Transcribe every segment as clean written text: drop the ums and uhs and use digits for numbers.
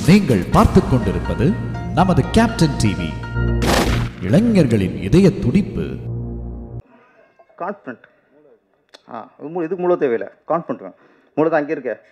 நீங்கள் பார்த்துக் கொண்டிருப்பது நமது கேப்டன் டிவி. இளைஞர்களின் இதய துடிப்பு. கான்ஃபிடன்ட். இதுக்கு மூல தேவையில்லை, கான்ஃபிடன்ட் மூல தான் அங்கே இருக்க.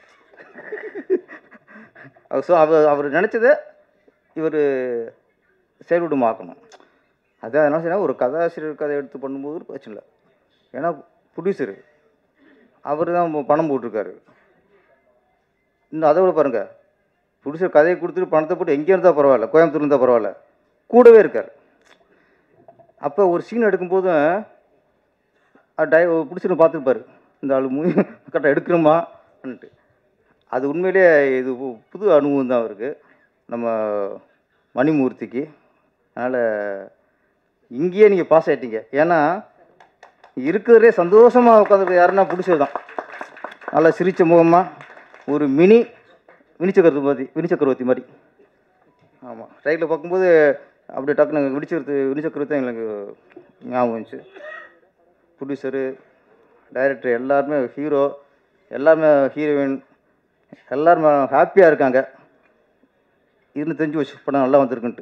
ஸோ அவர் நினச்சதை இவர் செயல்படுமாக்கணும். அதான் என்ன செய்யணும், ஒரு கதாசிரியர் கதை எடுத்து பண்ணும்போது பிரச்சனை இல்லை. ஏன்னா ப்ரொடியூசரு அவர் தான் பணம் போட்டிருக்காரு. இன்னும் அதை விட பாருங்கள், ப்ரொடியூசர் கதையை கொடுத்துட்டு பணத்தை போட்டு எங்கே இருந்தால் பரவாயில்ல, கோயம்புத்தூர் இருந்தால் பரவாயில்ல, கூடவே இருக்கார். அப்போ ஒரு சீன் எடுக்கும்போதும் பிடிச்சிட்டு பார்த்துருப்பார், இந்த ஆள் கரெக்டாக எடுக்கிறோமான்ட்டு. அது உண்மையிலே இது புது அனுபவம் தான் அவருக்கு, நம்ம மணிமூர்த்திக்கு. அதனால் இங்கேயே நீங்கள் பாஸ் ஆகிட்டீங்க. ஏன்னா இருக்கிறதே சந்தோஷமாக உட்காந்துருக்கு யாருன்னா பிடிச்சது தான். நல்லா சிரித்த முகமாக ஒரு வினிச்சக்கரவர்த்தி மாதிரி. ஆமாம், ரைட்டில் பார்க்கும்போது அப்படியே டக்குனு வினிச்சக்கரவர்த்தி தான் எங்களுக்கு ஞாபகம் வந்துச்சு. ப்ரொடியூசரு, டைரக்டர் எல்லாருமே, ஹீரோ எல்லாருமே, ஹீரோயின் எல்லாருமே ஹாப்பியாக இருக்காங்க. இதுன்னு தெரிஞ்சு வச்சு படம் நல்லா வந்திருக்குன்ட்டு.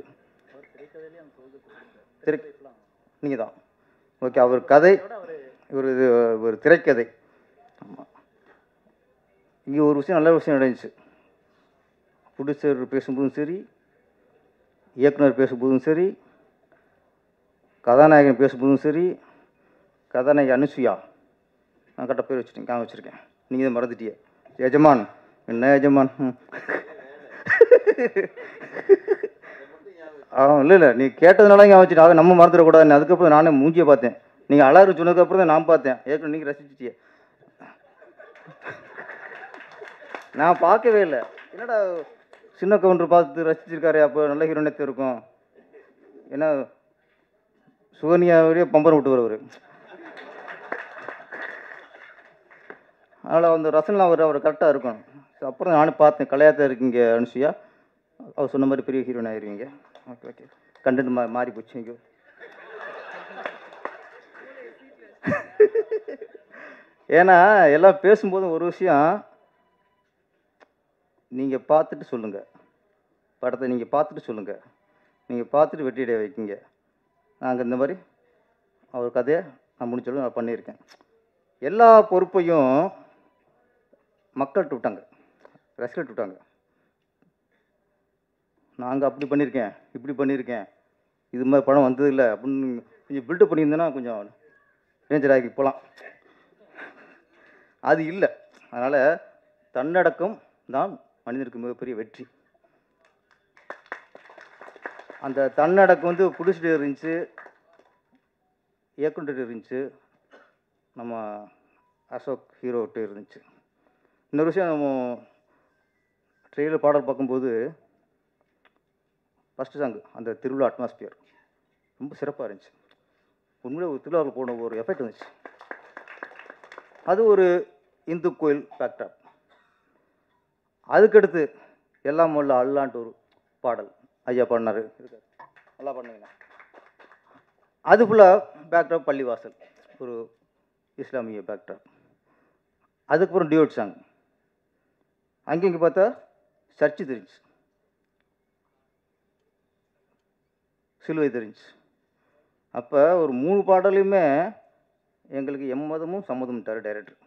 நீங்கள் தான் ஓகே. அவர் கதை ஒரு திரைக்கதை. ஆமாம், இங்கே ஒரு விஷயம், நல்ல விஷயம் நடந்துச்சு. ப்ரொடியூசர் பேசும்போதும் சரி, இயக்குனர் பேசும்போதும் சரி, கதாநாயகன் பேசும்போதும் சரி, கதாநாயகி அனுசுயா, நான் கரெக்டாக பேர் வச்சுட்டேன், வச்சுருக்கேன். நீங்கள் தான் மறந்துட்டிய. எஜமான் என்ன எஜமான்? இல்லை நீ கேட்டதுனால இங்கே வச்சுட்டு நம்ம மறந்துடக்கூடாது. அதுக்கப்புறம் நானே மூஞ்சியை பார்த்தேன். நீங்கள் அழகு சொன்னதுக்கப்புறம் தான் நான் பார்த்தேன். ஏற்கனவே நீங்கள் ரசிச்சிட்டிய, நான் பார்க்கவே இல்லை. என்னடா சின்ன கவுண்டர் பார்த்து ரசிச்சிருக்காரு, அப்போ நல்ல ஹீரோனே இருக்கும். ஏன்னா சுகன்யாவே பம்பரம் விட்டு வருவார். அதனால் அந்த ரசனெலாம் அவர் கரெக்டாக இருக்கும். அப்புறம் நானும் பார்த்தேன், கலையாத்தான் இருக்கீங்க அனுசுயா, அவர் சொன்ன மாதிரி பெரிய ஹீரோயின் ஆகிருவீங்க. ஓகே ஓகே, கண்டென்ட் மாறி போச்சு. இங்கே ஏன்னா எல்லாம் பேசும்போது ஒரு விஷயம் நீங்கள் பார்த்துட்டு சொல்லுங்கள், படத்தை நீங்கள் பார்த்துட்டு சொல்லுங்கள், நீங்கள் பார்த்துட்டு வெற்றியடைய வைக்கிங்க. நாங்கள் இந்த மாதிரி அவர் கதையை நான் முடிச்சாலும் நான் பண்ணியிருக்கேன். எல்லா பொறுப்பையும் மக்கள்கிட்ட விட்டாங்க, ரசிகர்கிட்ட விட்டாங்க. நாங்கள் அப்படி பண்ணியிருக்கேன், இப்படி பண்ணியிருக்கேன், இது மாதிரி படம் வந்ததில்லை அப்படின்னு கொஞ்சம் பில்டப் பண்ணியிருந்தேன்னா கொஞ்சம் ரேஞ்சர் ஆகி போகலாம். அது இல்லை. அதனால் தன்னடக்கம் தான் மனிதனுக்கு மிகப்பெரிய வெற்றி. அந்த தன்னடக்கம் புடிச்சிட்டு இருந்துச்சு, இயக்குனர் இருந்துச்சு, நம்ம அசோக் ஹீரோட்டு இருந்துச்சு. இன்னொரு விஷயம், நம்ம ட்ரெயிலர் பாடல் பார்க்கும்போது ஃபஸ்ட்டு சாங்கு அந்த திருவிழா அட்மாஸ்பியர் ரொம்ப சிறப்பாக இருந்துச்சு. உண்மையிலே ஒரு திருவிழாவில் போன ஒரு எஃபெக்ட் இருந்துச்சு. அது ஒரு இந்து கோயில் பேக்டாப். அதுக்கடுத்து எல்லாம் மொல்ல அல்லான்ட்டு ஒரு பாடல் ஐயா பாடினார், நல்லா பண்ணுங்க. அது ஃபுல்லாக பேக்டாப் பள்ளிவாசல், ஒரு இஸ்லாமிய பேக்டாப். அதுக்கப்புறம் டியோட் சாங், அங்கே இங்கே பார்த்தா சர்ச்சு தெரிஞ்சு, சிலுவை தெரிஞ்சு. அப்போ ஒரு 3 பாடலையுமே எங்களுக்கு எம்மதமும் சம்மதம்ட்டார் டைரக்டர்.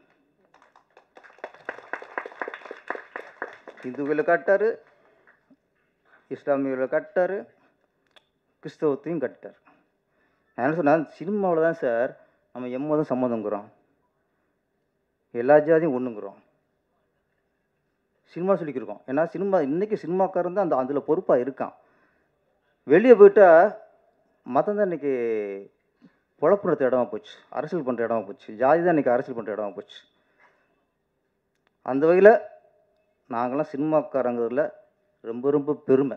இந்துக்களை காட்டார், இஸ்லாமியர்களை காட்டார், கிறிஸ்தவத்தையும் காட்டார். நான் என்ன சொன்னால், சினிமாவில் தான் சார் நம்ம எம்மதம் சம்மதங்கிறோம், எல்லா ஜாதியும் ஒன்றுங்கிறோம், சினிமா சொல்லிக்கிருக்கோம். ஏன்னா சினிமா இன்றைக்கி சினிமாக்காரன் தான் அதில் பொறுப்பாக இருக்கான். வெளியே போயிட்டால் மதம் தான் இன்றைக்கி பொழப்பு நடத்த இடமா போச்சு, அரசியல் பண்ணுற இடமா போச்சு, ஜாதி தான் இன்றைக்கி அரசியல் பண்ணுற இடமா போச்சு. அந்த வகையில் நாங்களாம் சினிமாக்காரங்கிறதுல ரொம்ப ரொம்ப பெருமை.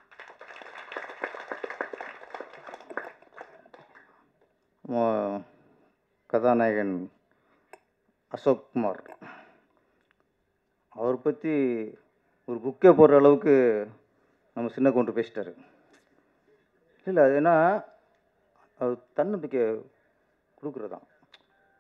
கதாநாயகன் அசோக் குமார், அவரை பற்றி ஒரு புக்கே போடுற அளவுக்கு நம்ம சின்ன கவுண்டர் பேசிட்டாரு. இல்லை, அது ஏன்னா அது தன்னம்பிக்கை கொடுக்குறதான்.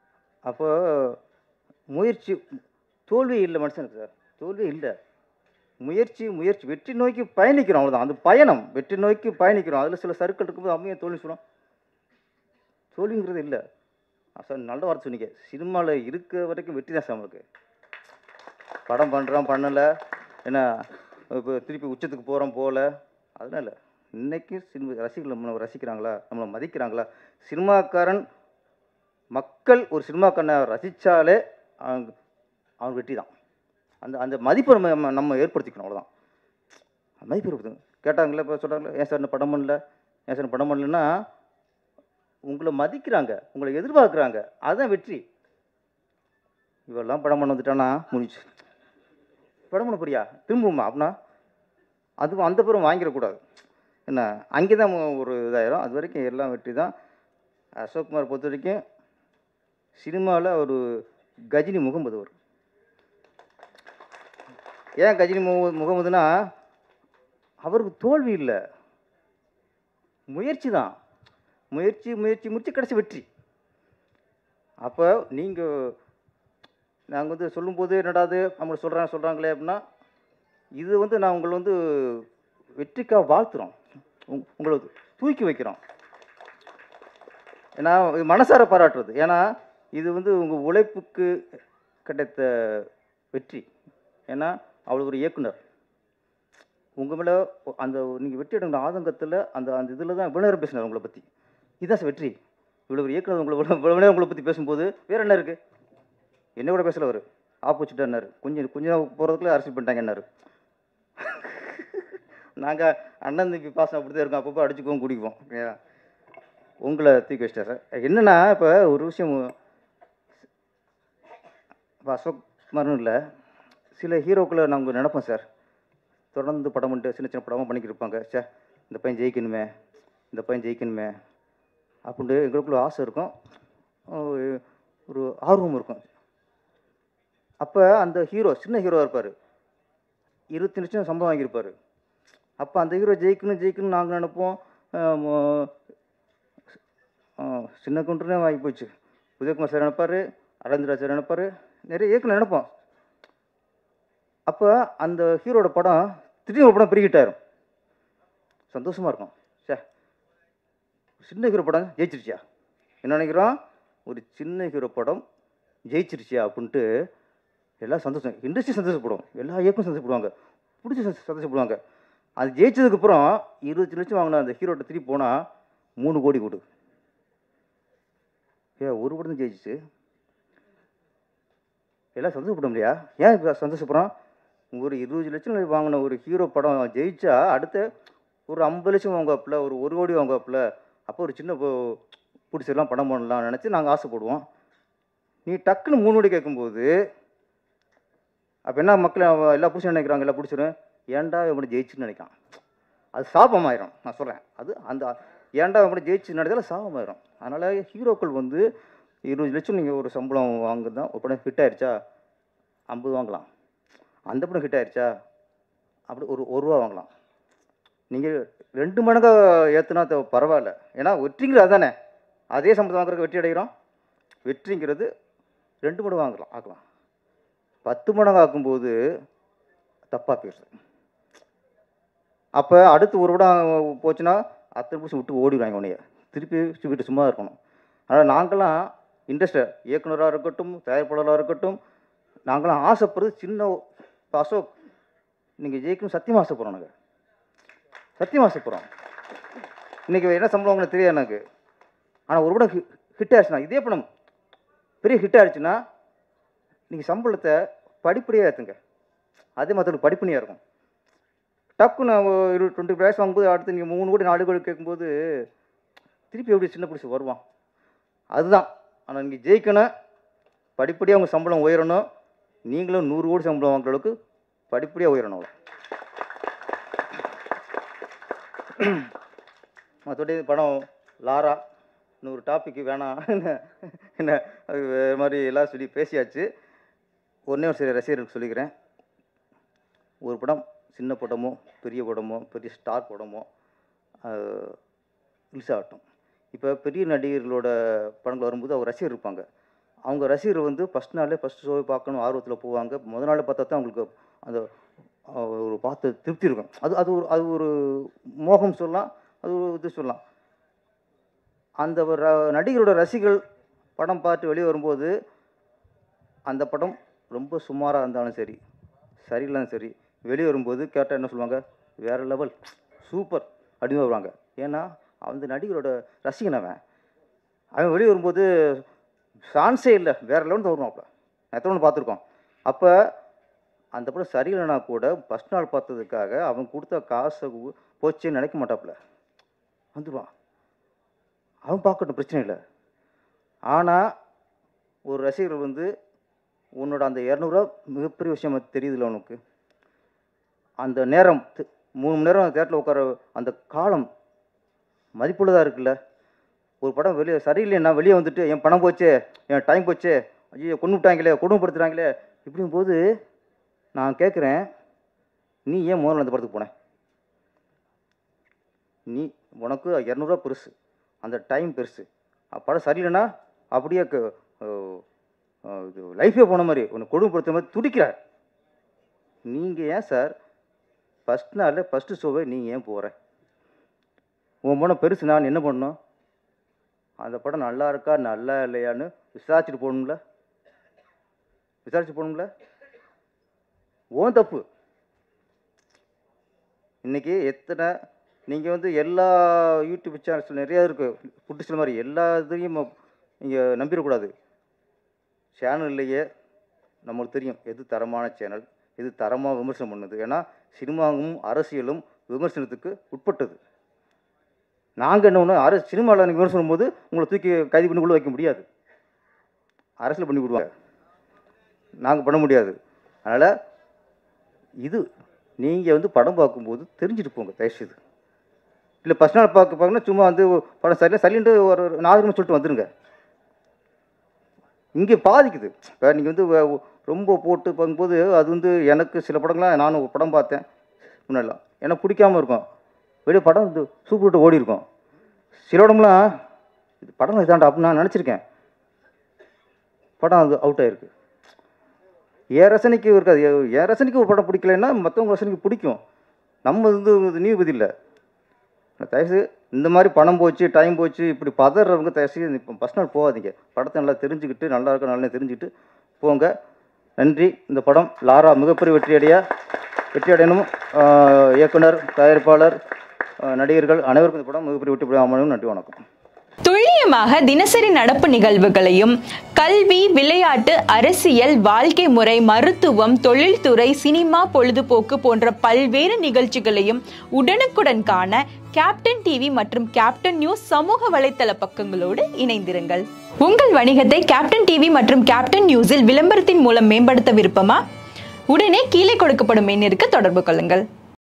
அப்போ முயற்சி, தோல்வி இல்லை மனுஷனுக்கு சார், தோல்வி இல்லை. முயற்சி முயற்சி வெற்றி நோக்கி பயணிக்கிறோம், அவ்வளோதான். அந்த பயணம் வெற்றி நோக்கி பயணிக்கிறோம். அதில் சில சர்க்கிள் இருக்கும்போது அவங்க தோல்வி சொல்கிறோம். தோல்விங்கிறது இல்லை. சார் நல்ல வார்த்தை சொன்னீங்க. சினிமாவில் இருக்க வரைக்கும் வெற்றி தான் சார் நம்மளுக்கு. படம் பண்ணுறோம் பண்ணலை, ஏன்னா இப்போ திருப்பி உச்சத்துக்கு போகிறோம் போகல, அதனால இன்றைக்கி சினிமா ரசிகர்கள் நம்மளை ரசிக்கிறாங்களா, நம்மளை மதிக்கிறாங்களா? சினிமாக்காரன் மக்கள் ஒரு சினிமாக்காரனை ரசித்தாலே அவங்க வெற்றி தான். அந்த அந்த மதிப்பை நம்ம ஏற்படுத்திக்கணும், அவ்வளோதான். மதிப்பு ஏற்படுத்தணும். கேட்டாங்களே இப்போ சொல்கிறாங்களே, ஏன் சார் இந்த படம் பண்ணல, ஏன் சார் படம் பண்ணலன்னா உங்களை மதிக்கிறாங்க, உங்களை எதிர்பார்க்குறாங்க, அதுதான் வெற்றி. இவெல்லாம் படம் பண்ண வந்துட்டானா முடிஞ்சு, படம் பண்ண போறியா திரும்புமா அப்படின்னா அது அந்த பேரும் வாங்கிடக்கூடாது. என்ன அங்கே தான் ஒரு இதாயிரும். அது வரைக்கும் எல்லாம் வெற்றி தான். அசோக்குமார் பொறுத்த வரைக்கும் சினிமாவில் ஒரு கஜினி முகமது வரும். ஏன் கஜினி முகமதுனா அவருக்கு தோல்வி இல்லை, முயற்சி தான். முயற்சி முயற்சி முயற்சி கடைசி வெற்றி. அப்போ நீங்கள் நாங்கள் வந்து சொல்லும்போது என்னடாது அவங்க சொல்கிறாங்களே அப்படின்னா, இது நான் உங்களை வெற்றிக்காக வாழ்த்துறோம், உங்களை தூக்கி வைக்கிறோம். ஏன்னா இது மனசார பாராட்டுறது. ஏன்னா இது உங்கள் உழைப்புக்கு கிடைத்த வெற்றி. ஏன்னா அவ்வளோ ஒரு இயக்குனர் உங்கள் மேலே அந்த நீங்கள் வெற்றி எடுக்கிற ஆதங்கத்தில் அந்த அந்த இதில் தான் இவ்வளோ நேரம் பேசினார் உங்களை பற்றி. இதுதான் சார் வெற்றி. இவ்வளோ ஒரு இயக்குனர் இவ்வளோ நேரம் உங்களை பற்றி பேசும்போது வேறு என்ன இருக்குது? என்ன கூட பேசல, அவர் ஆப்போசிட்டாக கொஞ்சம் போகிறதுக்குள்ளே அரசியல் பண்ணிட்டாங்கன்னாரு. நாங்கள் அண்ணன் தம்பி பாசம் அப்படி தான் இருக்கோம், அப்பப்போ அடிச்சுக்குவோம் குடிக்குவோம். உங்களை தூக்கி வச்சிட்டார் சார். என்னென்னா இப்போ ஒரு விஷயம், இப்போ அசோக் குமார்னு இல்லை, சில ஹீரோக்களை நாங்கள் நினைப்போம் சார், தொடர்ந்து படம் பண்ணிட்டு சின்ன சின்ன படமாக பண்ணிக்கிட்டு இருப்பாங்க. சார் இந்த பையன் ஜெயிக்கணுமே, இந்த பையன் ஜெயிக்கணுமே அப்படின்ட்டு எங்களுக்குள்ள ஆசை இருக்கும், ஒரு ஆர்வம் இருக்கும். அப்போ அந்த ஹீரோ சின்ன ஹீரோவாக இருப்பார், 20 லட்சம் சம்பளம் வாங்கியிருப்பார். அப்போ அந்த ஹீரோ ஜெயிக்கணும்னு நாங்கள் நினைப்போம். சின்ன கவுண்டர்னே வாங்கி போச்சு. உதயகுமார் சார் நினைப்பார், அரவிந்த்ராஜ் சார் நினைப்பார், நிறைய இயக்குனர் நினைப்போம். அப்போ அந்த ஹீரோட படம் திடீர்னு ஒரு படம் பெருகிட்டாரும், சந்தோஷமாக இருக்கும். சார் சின்ன ஹீரோ படம் ஜெயிச்சிருச்சியா, என்ன நினைக்கிறோம், ஒரு சின்ன ஹீரோ படம் ஜெயிச்சிருச்சியா அப்படின்ட்டு எல்லாம் சந்தோஷம். இண்டஸ்ட்ரி சந்தோஷப்படும், எல்லா இயக்கம் சந்தோஷப்படுவாங்க, பிடிச்சி சந்தோஷப்படுவாங்க. அது ஜெயிச்சதுக்கப்புறம் 20 லட்சம் வாங்கின அந்த ஹீரோட்ட திருப்பி போனால் 3 கோடி கொடு. ஒரு படம் தான் ஜெயிச்சிச்சு, எல்லாம் சந்தோஷப்பட முடியா? ஏன் இப்போ சந்தோஷப்படுறோம்? ஒரு 20 லட்சம் வாங்கின ஒரு ஹீரோ படம் ஜெயிச்சா அடுத்த ஒரு 50 லட்சம் வாங்குவாப்புல, ஒரு 1 கோடி வாங்குவாப்புல. அப்போ ஒரு சின்ன பிடிச்செல்லாம் படம் பண்ணலாம் நினச்சி நாங்கள் ஆசைப்படுவோம். நீ டக்குன்னு 3 கோடி கேட்கும்போது அப்போ என்ன மக்கள் எல்லா பிடிச்சி நினைக்கிறாங்க, எல்லாம் பிடிச்சிடும், ஏன்டா எப்படி ஜெயிச்சுன்னு நினைக்கான். அது சாபமாயிரும். நான் சொல்கிறேன், அது அந்த ஏன்டா எப்படி ஜெயிச்சு நினைச்சாலும் சாபமாயிரும். அதனால் ஹீரோக்கள் 20 லட்சம் நீங்கள் ஒரு சம்பளம் வாங்குதான். ஒரு படம் ஹிட் ஆயிடுச்சா 50 வாங்கலாம், அந்த படம் ஹிட் ஆயிடுச்சா அப்படி ஒரு ரூபா வாங்கலாம். நீங்கள் 2 மடங்காக ஏற்றுனா பரவாயில்ல. ஏன்னா வெற்றிங்கிறது அதுதானே, அதே சம்பளம் வாங்குறதுக்கு வெற்றி அடைகிறோம். வெற்றிங்கிறது 2 மடங்கு ஆக்கலாம். 10 மடங்கு ஆக்கும்போது தப்பாக போயிடுது. அப்போ அடுத்து ஒரு படம் போச்சுன்னா 10% விட்டு ஓடிடுவாங்க உடனே, திருப்பி வீட்டு சும்மா இருக்கணும். அதனால் நாங்களாம் இண்டஸ்ட்ரி இயக்குனராக இருக்கட்டும், தயாரிப்பாளராக இருக்கட்டும், நாங்களாம் ஆசைப்படுறது சின்ன அசோக் நீங்கள் ஜெயிக்கணும் சத்தியமாக ஆசைப்படுறோம். நாங்கள் சத்தியமாக ஆசைப்படுறோம். இன்றைக்கி என்ன சம்பளம் உங்களுக்கு தெரியாது எனக்கு. ஆனால் ஒரு படம் ஹிட் ஆயிடுச்சுன்னா, இதே படம் பெரிய ஹிட் ஆயிடுச்சுன்னா நீங்கள் சம்பளத்தை படிப்படியாக ஏற்றுங்க. அதே மற்றவங்களுக்கு படிப்படியாக இருக்கும். டக்குன்னு 20 பிரைஸ் வாங்கும்போது அடுத்து நீங்கள் 3 கோடி 4 கோடி கேட்கும்போது திருப்பி எப்படி சின்ன பிடிச்சி வருவான். அதுதான். ஆனால் நீங்கள் ஜெயிக்கணும், படிப்படியாக உங்கள் சம்பளம் உயரணும். நீங்களும் 100 கோடி சம்பளம் வாங்குற அளவுக்கு படிப்படியாக உயரணும். மற்றபடி படம் லாரா இன்னொரு டாபிக் வேணாம், என்ன அது வேறு மாதிரி எல்லாம் சொல்லி பேசியாச்சு. ஒன்றே ஒரு சில ரசிகர்களுக்கு சொல்லிக்கிறேன், ஒரு படம் சின்ன படமோ பெரிய படமோ பெரிய ஸ்டார் படமோ ரிலீஸ் ஆகட்டும். இப்போ பெரிய நடிகர்களோட படங்கள் வரும்போது அவங்க ரசிகர் இருப்பாங்க. அவங்க ரசிகர் ஃபஸ்ட் நாளே ஃபஸ்ட் ஷோவை பார்க்கணும் ஆர்வத்தில் போவாங்க. முதல் நாள் பார்த்தா தான் அவங்களுக்கு அந்த ஒரு பார்த்து திருப்தி இருக்கும். அது ஒரு மோகம் சொல்லலாம், அது ஒரு இது சொல்லலாம். அந்த நடிகரோட ரசிகர்கள் படம் பார்த்து வெளியே வரும்போது அந்த படம் ரொம்ப சுமாராக இருந்தாலும் சரி, சரியில்லைன்னு சரி, வெளியே வரும்போது கேட்டால் என்ன சொல்லுவாங்க, வேறு லெவல், சூப்பர் அப்படின்னு வருவாங்க. ஏன்னா அந்த நடிகரோட ரசிகன் அவன் வெளியே வரும்போது சான்ஸே இல்லை, வேறு லெவல் தான் வருவான். அப்போ எத்தனை ஒன்று பார்த்துருக்கோம். அப்போ அந்த படம் சரியில்லைனா கூட ஃபஸ்ட் நாள் பார்த்ததுக்காக அவன் கொடுத்த காசை போச்சேன்னு நினைக்க மாட்டாப்புல, வந்துடுவான். அவன் பார்க்கட்டும், பிரச்சனை இல்லை. ஆனால் ஒரு ரசிகர்கள் வந்து உன்னோட அந்த 200 ரூபா மிகப்பெரிய விஷயம் தெரியுதுல்ல உனக்கு, அந்த நேரம் 3 மணி நேரம் தேட்டரில் உட்கார அந்த காலம் மதிப்புள்ளதாக இருக்குல்ல. ஒரு படம் வெளியே சரியில்லைன்னா வெளியே வந்துட்டு என் பணம் போச்சு, என் டைம் போச்சு, ஐயோ கொண்டு விட்டாங்களே, கொடுமைப்படுத்துகிறாங்களே, இப்படிங்கும்போது நான் கேட்குறேன், நீ ஏன் முதல்ல அந்த படத்துக்கு போனேன்? நீ உனக்கு 200 ரூபா பெருசு, அந்த டைம் பெருசு. படம் சரியில்லைன்னா அப்படியே இது லைஃபே போன மாதிரி உன்னை கொடுமைப்படுத்துற மாதிரி துடிக்கிற. நீங்கள் ஏன் சார் ஃபஸ்ட் நாளில் ஃபஸ்ட்டு ஷோவை நீங்கள் ஏன் போகிற? உன் படம் பெருசு, நான் என்ன பண்ணணும்? அந்த படம் நல்லா இருக்கா நல்லா இல்லையான்னு விசாரிச்சுட்டு போகணும்ல, ஓன் தப்பு. இன்றைக்கி எத்தனை நீங்கள் வந்து எல்லா யூடியூப் சேனல்ஸ் நிறையா இருக்குது, புட்டு சில மாதிரி எல்லா இதையும் நீங்கள் நம்பிடக்கூடாது. சேனல்லையே நம்மளுக்கு தெரியும் எது தரமான சேனல், எது தரமாக விமர்சனம் பண்ணுது. ஏன்னா சினிமாவும் அரசியலும் விமர்சனத்துக்கு உட்பட்டது. நாங்கள் என்ன ஒன்று சினிமாவில் நீங்கள் விமர்சனம் போது உங்களை தூக்கி கைது பண்ணி உள்ள வைக்க முடியாது, அரசியல் பண்ணி விடுவாங்க, நாங்கள் பண்ண முடியாது. அதனால் இது நீங்கள் வந்து படம் பார்க்கும்போது தெரிஞ்சுட்டு போங்க தயவுசெய்து. இல்லை ஃபஸ்ட் நாள் பார்க்கணும்னா சும்மா வந்து படம் சரியில்லைன்ட்டு ஒரு 4 நிமிஷம் சொல்லிட்டு வந்துடுங்க. இங்கே பாதிக்குது. இப்போ நீங்கள் வந்து ரொம்ப போட்டு பார்க்கும்போது அது வந்து எனக்கு சில படங்கள்லாம் நானும் ஒரு படம் பார்த்தேன் முன்னாடிலாம், எனக்கு பிடிக்காமல் இருக்கும், வெளியே படம் வந்து சூப்பர் விட்டு ஓடி இருக்கும். சில இடம்லாம் இது படம் இதாண்டா அப்படின்னு நான் நினச்சிருக்கேன், படம் அது அவுட் ஆகிருக்கு. என் ரசனைக்கு இருக்காது. என் ரசனைக்கு ஒரு படம் பிடிக்கலைன்னா மற்றவங்க ரசனைக்கு பிடிக்கும். நம்ம வந்து நீதிபதி இல்லை. தயவுசெய்து இந்த மாதிரி பணம் போச்சு, டைம் போச்சு, இப்படி பதறவங்க தயவுசெய்து இப்போ ஃபஸ்ட் நாள் போகாதீங்க. படத்தை நல்லா தெரிஞ்சுக்கிட்டு, நல்லா இருக்க நல்லா தெரிஞ்சுக்கிட்டு போங்க. நன்றி. இந்த படம் லாரா மிகப்பெரிய வெற்றி அடையணும். இயக்குனர், தயாரிப்பாளர், நடிகர்கள் அனைவருக்கும் இந்த படம் மிகப்பெரிய வெற்றி அமையணும். நன்றி, வணக்கம். துல்லியமாக தினசரி நடப்பு நிகழ்வுகளையும் கல்வி, விளையாட்டு, அரசியல், வாழ்க்கை முறை, மருத்துவம், தொழில்துறை, சினிமா, பொழுதுபோக்கு போன்ற பல்வேறு நிகழ்ச்சிகளையும் உடனுக்குடன் காண கேப்டன் டிவி மற்றும் கேப்டன் நியூஸ் சமூக வலைத்தள பக்கங்களோடு இணைந்திருங்கள். உங்கள் வணிகத்தை கேப்டன் டிவி மற்றும் கேப்டன் நியூஸில் விளம்பரத்தின் மூலம் மேம்படுத்த விருப்பமா? உடனே கீழே கொடுக்கப்படும் எண்ணிற்கு தொடர்பு கொள்ளுங்கள்.